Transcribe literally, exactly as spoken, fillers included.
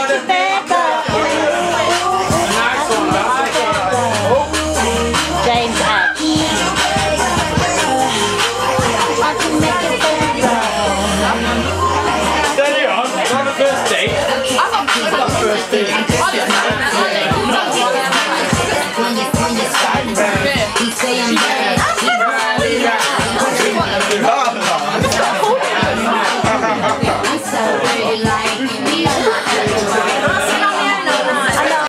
you better. James Hatch. I can make it better. Steady on, on the first date. I'm not the first date.